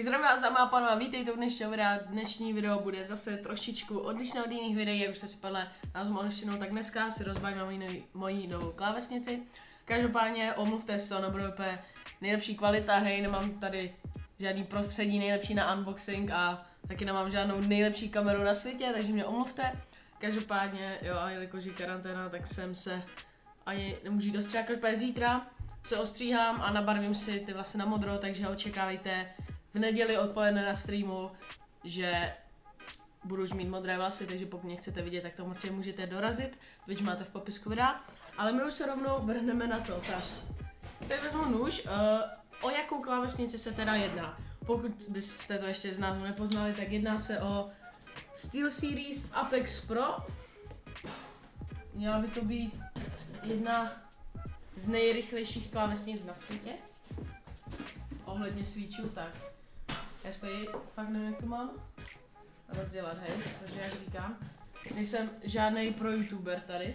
zdravím vás, dámy a pánové, vítejte u dnešního videa. Dnešní video bude zase trošičku odlišné od jiných videí, jak už jste si podle názvu mohli všimnout, tak dneska si rozbavíme moji novou klávesnici. Každopádně omluvte si to, nebude úplně nejlepší kvalita, hej, nemám tady žádný prostředí nejlepší na unboxing a taky nemám žádnou nejlepší kameru na světě, takže mě omluvte. Každopádně, jo, a jelikož je karanténa, tak jsem se ani nemůžu dostříhat. Každopádně zítra se ostříhám a nabarvím si ty vlasy na modro, takže očekávejte v neděli odpoledne na streamu, že budu už mít modré vlasy, takže pokud mě chcete vidět, tak to určitě můžete dorazit, když máte v popisku videa. Ale my už se rovnou vrhneme na to. Tak, teď vezmu nůž. O jakou klávesnici se teda jedná? Pokud byste to ještě z názvu nepoznali, tak jedná se o SteelSeries Apex Pro. Měla by to být jedna z nejrychlejších klávesnic na světě. Ohledně switchů, tak já tady fakt nevím, jak to mám rozdělat, hej, protože jak říkám, nejsem žádnej pro youtuber tady.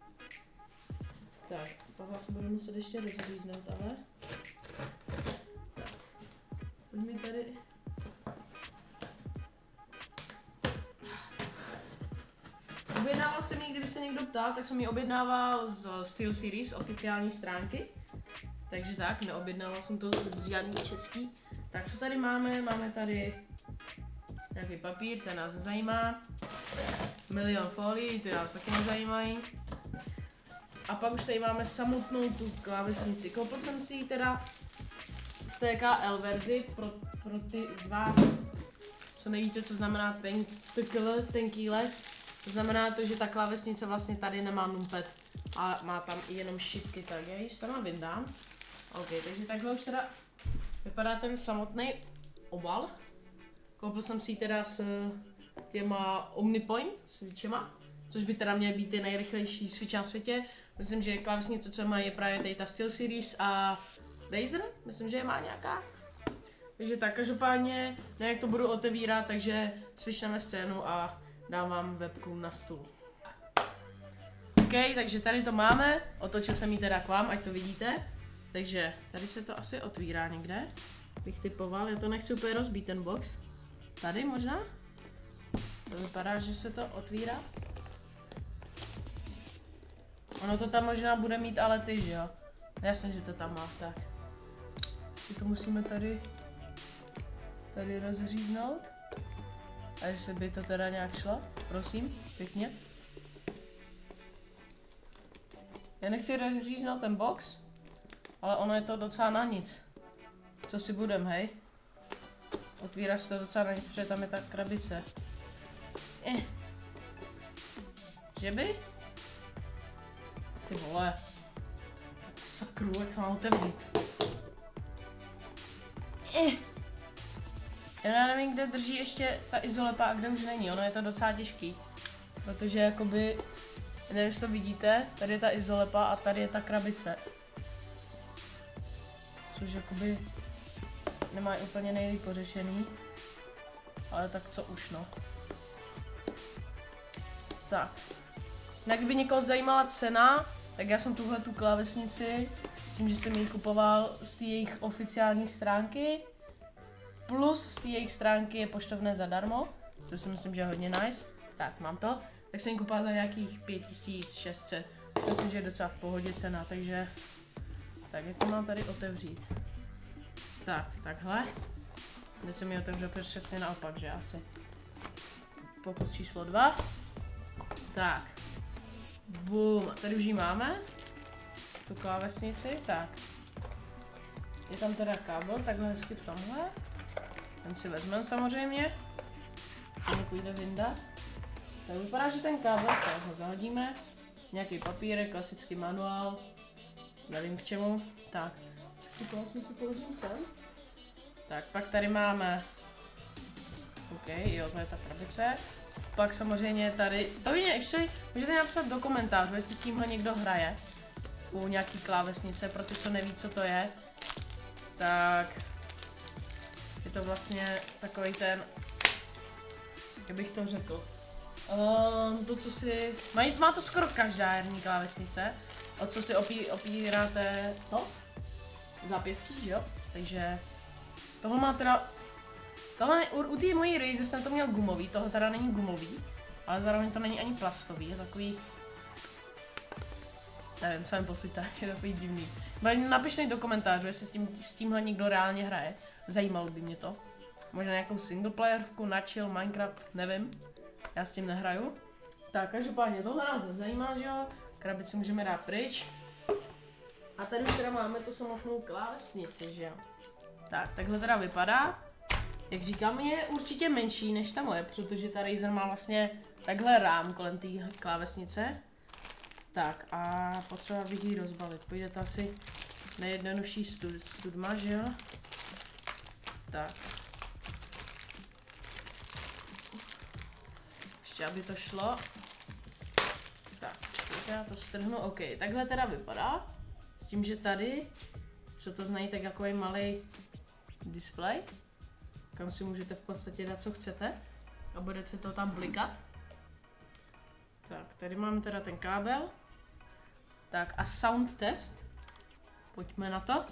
Tak, pak vás budu muset ještě rozříznout, ale tak, pojď mi tady. Objednával jsem ji, kdyby se někdo ptal, tak jsem ji objednával z SteelSeries oficiální stránky. Takže tak, neobjednával jsem to z žádný český. Tak co tady máme? Máme tady nějaký papír, ten nás nezajímá. Milion folií, ty nás taky nezajímají. A pak už tady máme samotnou tu klávesnici. Koupil jsem si ji teda v TKL verzi pro ty z vás, co nevíte, co znamená tenký les. To znamená to, že ta klávesnice vlastně tady nemá numpad a má tam i jenom šipky, tak já již sama vyndám. OK, takže takhle už teda vypadá ten samotný obal. Koupil jsem si ji teda s těma OmniPoint switchema, což by teda měly být ty nejrychlejší switch na světě. Myslím, že klávesnice, co má, je právě tady ta SteelSeries a Razer, myslím, že je má nějaká. Takže tak, každopádně, ne jak to budu otevírat, takže switchneme scénu a dám vám webku na stůl. OK, takže tady to máme, otočil jsem ji teda k vám, ať to vidíte. Takže tady se to asi otvírá někde, bych typoval, já to nechci úplně rozbít ten box. Tady možná? To vypadá, že se to otvírá. Ono to tam možná bude mít ale ty, že jo? Jasně, že to tam má, tak. Si to musíme tady rozříznout. A jestli by to teda nějak šlo, prosím, pěkně. Já nechci rozříznout ten box, ale ono je to docela na nic. Co si budem, hej? Otvírá se to docela na nic, protože tam je ta krabice. Že by? Ty vole. Sakru, jak to mám otevřít? Já nevím, kde drží ještě ta izolepa a kde už není, ono je to docela těžký. Protože jakoby, nevím, jestli to vidíte, tady je ta izolepa a tady je ta krabice. Což jakoby nemají úplně nejlíp pořešený. Ale tak co už, no. Tak. No, kdyby někoho zajímala cena, tak já jsem tuhle tu klávesnici, tím, že jsem ji kupoval z té jejich oficiální stránky, plus z té jejich stránky je poštovné zadarmo, což si myslím, že je hodně nice. Tak, mám to. Tak jsem ji kupoval za nějakých 5600. Myslím, že je docela v pohodě cena, takže tak, jak to mám tady otevřít? Tak, takhle. Teď jsem ji otevřel přesně naopak, že asi. Pokus číslo 2. Tak. Bum, tady už ji máme. Tu klávesnici, tak. Je tam teda kábel, takhle hezky v tomhle. Ten si vezmeme samozřejmě. Ten půjde vyndat. Tak vypadá, že ten kábel, tak ho zahodíme. Nějaký papírek, klasický manuál. Nevím k čemu. Tak. Tu klávesnici položím sem. Tak, pak tady máme. OK, jo, to je ta krabice. Pak samozřejmě tady, to mě ještě, můžete napsat do komentářů, jestli s tímhle někdo hraje u nějaký klávesnice, pro ty, co neví, co to je. Tak je to vlastně takový ten, jak bych to řekl, to, co si, má to skoro každá herní klávesnice, o co si opíráte to, zápěstí, že jo, takže tohle má teda Tohle, u té mojí Razer jsem to měl gumový, tohle teda není gumový, ale zároveň to není ani plastový, je takový... Nevím, sami posluďte, je takový divný. Napište do komentářů, jestli s tímhle někdo reálně hraje, zajímalo by mě to. Možná nějakou singleplayerku, na chill, Minecraft, nevím, já s tím nehraju. Tak, každopádně tohle nás zajímá, že jo, krabici můžeme dát pryč. A tady už teda máme tu samotnou klávesnici, že jo. Tak, takhle teda vypadá. Jak říkám, je určitě menší než ta moje, protože ta Razer má vlastně takhle rám kolem té klávesnice. Tak a potřeba bych ji rozbalit, půjde to asi nejjednodušší studma, že jo. Tak. Ještě aby to šlo. Tak, já to strhnu, ok, takhle teda vypadá. S tím, že tady, co to znají, tak jako je malý display, kam si můžete v podstatě dát, co chcete a budete to tam blikat. Tak, tady máme teda ten kábel. Tak a sound test. Pojďme na to.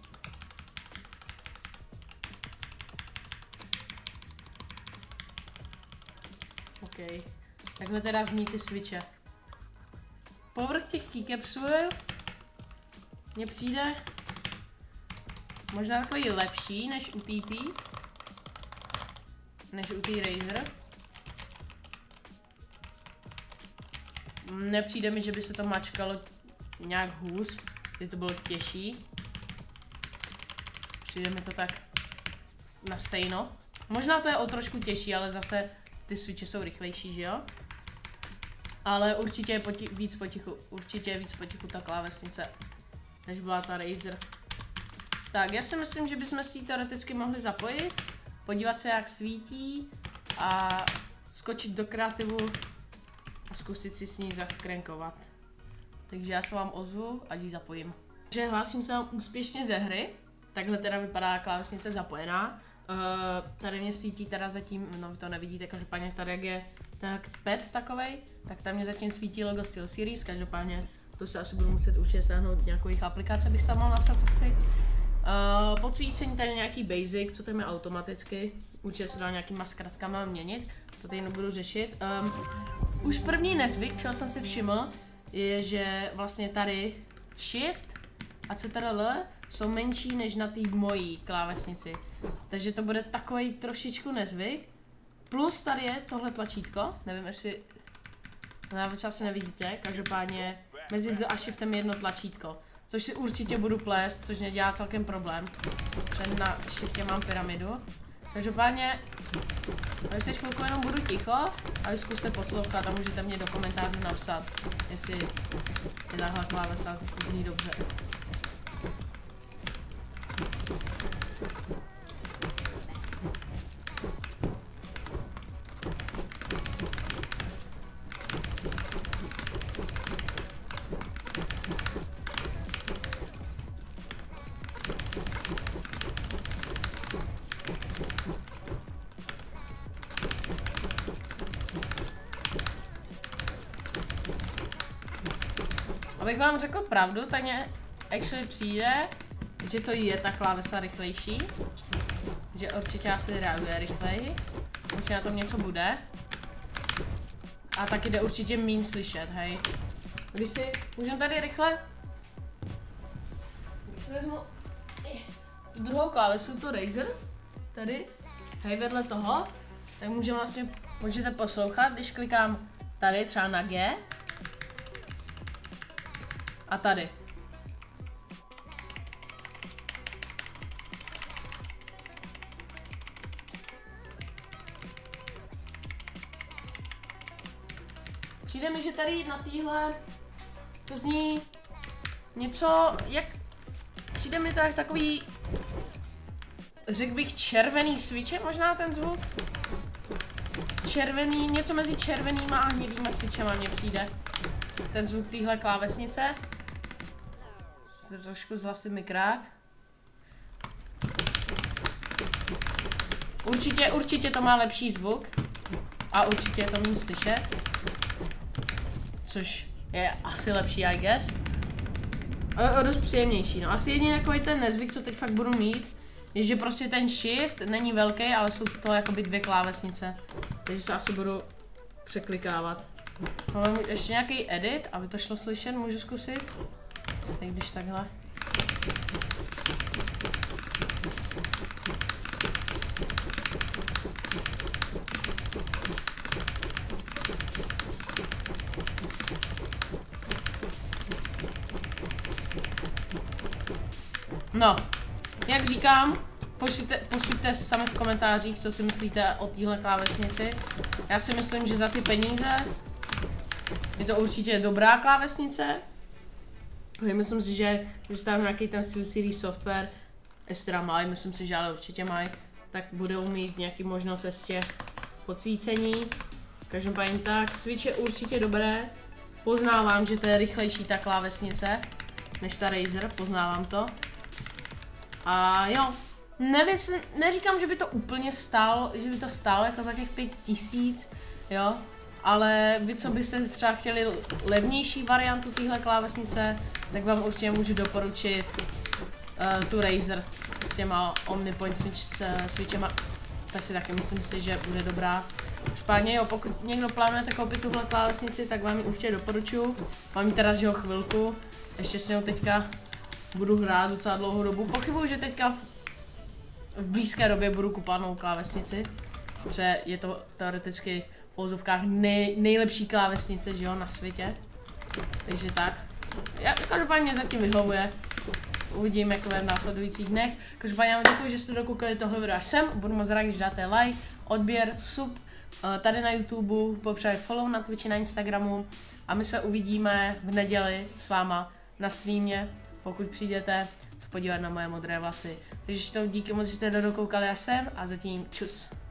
OK. Takhle teda zní ty switche. Povrch těch keycapsů mně přijde možná takový lepší než u TT. Než u té Razer. Nepřijde mi, že by se to mačkalo nějak hůř, že to bylo těžší. Přijde mi to tak na stejno. Možná to je o trošku těžší, ale zase ty switche jsou rychlejší, že jo? Ale určitě je víc potichu ta klávesnice, než byla ta Razer. Tak, já si myslím, že bychom si ji teoreticky mohli zapojit, podívat se, jak svítí a skočit do kreativu a zkusit si s ní zakrenkovat. Takže já se vám ozvu, ať ji zapojím. Takže hlásím se vám úspěšně ze hry. Takhle teda vypadá klávesnice zapojená. Tady mě svítí teda zatím, no vy to nevidíte, každopádně tady jak je tak pad takovej, tak tam mě zatím svítí logo SteelSeries, každopádně to se asi budu muset určitě stáhnout nějakou jejich aplikaci, abych tam mohl napsat, co chci. Podsvícení tady nějaký basic, co tam je automaticky, určitě se dá nějakýma zkratkama měnit, to tady nebudu řešit. Už první nezvyk, čeho jsem si všiml, je, že vlastně tady Shift a Ctrl jsou menší než na té mojí klávesnici. Takže to bude takový trošičku nezvyk. Plus tady je tohle tlačítko, nevím jestli, nevím, asi nevidíte, každopádně mezi Z a Shiftem je jedno tlačítko. Což si určitě budu plést, což nedělá celkem problém. Protože na Shiftě mám pyramidu. Každopádně, když teď chvilku jenom budu ticho a vy zkuste poslouchat a můžete mě do komentářů napsat, jestli tahle klávesa zní dobře. Abych vám řekl pravdu, tak mě actually přijde, že to je ta klávesa rychlejší. Že určitě asi reaguje rychleji. Určitě na tom něco bude. A taky jde určitě míň slyšet, hej. Když si můžeme tady rychle... Když si vezmu tu druhou klávesu, tu Razer, tady, hej, vedle toho, tak můžete poslouchat, když klikám tady třeba na G. A tady. Přijde mi, že tady na téhle to zní něco jak... Přijde mi to jak takový, řekl bych, červený switche, možná ten zvuk. Červený, něco mezi červenýma a hnědýma switchema mně přijde. Ten zvuk téhle klávesnice. Trošku zhlasit mikrák. Určitě to má lepší zvuk. A určitě je to méně slyšet. Což je asi lepší, I guess. O dost příjemnější, no. Asi jediný takový ten nezvyk, co teď fakt budu mít, je, že prostě ten shift není velký, ale jsou to jakoby 2 klávesnice. Takže se asi budu překlikávat. Mám ještě nějaký edit, aby to šlo slyšet, můžu zkusit. Tak když takhle. No, jak říkám, posuďte sami v komentářích, co si myslíte o téhle klávesnici. Já si myslím, že za ty peníze je to určitě dobrá klávesnice. Myslím si, že stále nějaký ten SteelSeries software, jestli teda mají, myslím si, že ale určitě mají, tak budou mít nějaký možnost ještě podsvícení. Každopádně tak, Switch je určitě dobré. Poznávám, že to je rychlejší ta klávesnice než ta Razer, poznávám to. A jo, neříkám, že by to úplně stálo, že by to stálo jako za těch 5000, jo. Ale vy, co byste třeba chtěli levnější variantu téhle klávesnice, tak vám určitě můžu doporučit tu Razer s těma Omnipoint switchema. Tak si taky myslím si, že bude dobrá. Špátně jo, pokud někdo plánujete koupit tuhle klávesnici, tak vám ji určitě doporučuji. Mám ji teda že chvilku, ještě s něj teďka budu hrát docela dlouhou dobu. Pochybuji, že teďka v blízké době budu kupovat novou klávesnici, protože je to teoreticky v uvozovkách nejlepší klávesnice, že jo, na světě. Takže tak. Každopádně mě zatím vyhovuje. Uvidím, jak to bude v následujících dnech. Každopádně vám děkuji, že jste dokoukali tohle video až sem. Budu moc rád, když dáte like, odběr, sub tady na YouTube, popřát follow na Twitchi, na Instagramu. A my se uvidíme v neděli s váma na streamě, pokud přijdete se podívat na moje modré vlasy. Takže díky moc, že jste dokoukali až sem a zatím čus.